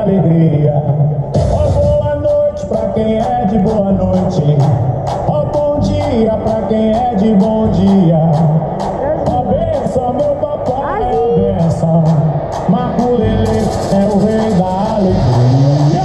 alegria. Ó, boa noite pra quem é de boa noite. Ó, bom dia pra quem é de bom dia. Ó, benção, meu papai, ó, benção. Maculele é o rei da alegria.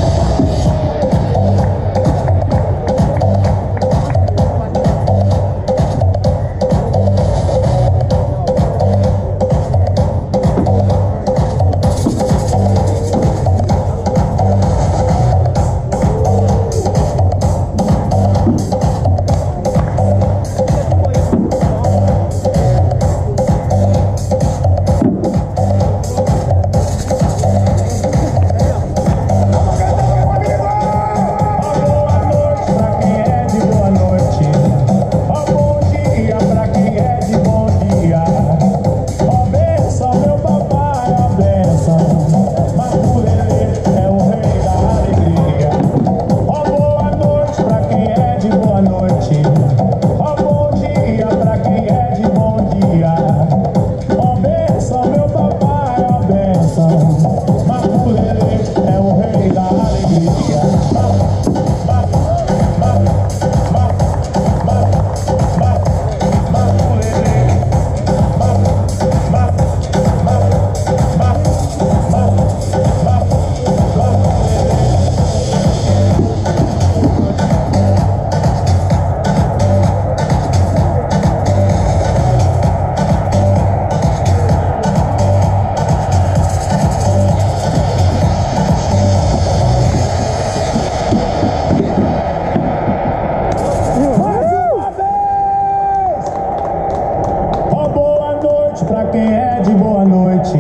Pra quem é de boa noite,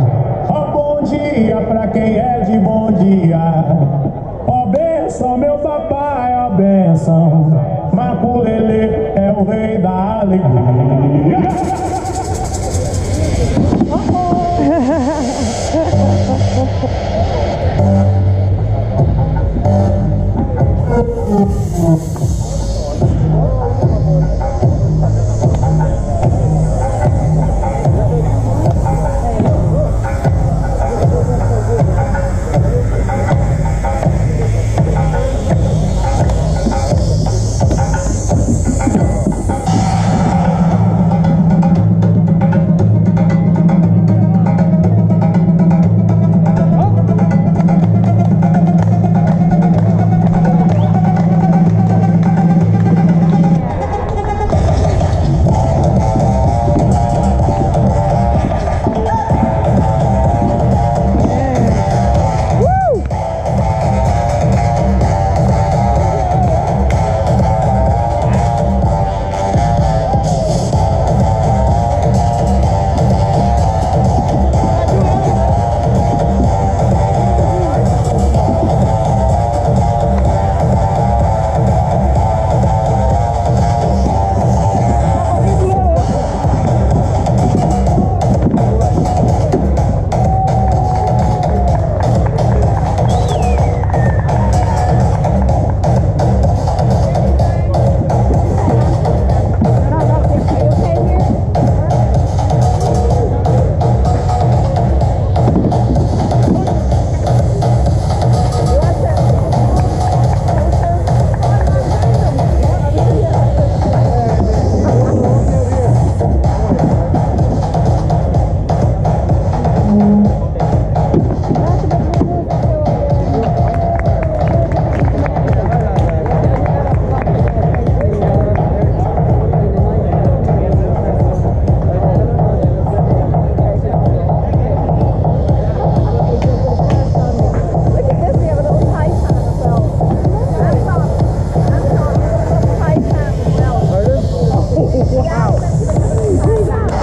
ó, bom dia pra quem é de bom dia. Ó, benção, meu papai, ó, benção. Maculele é o rei da alegria.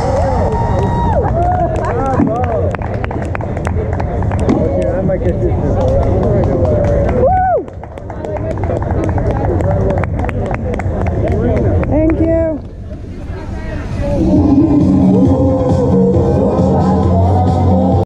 I might get this.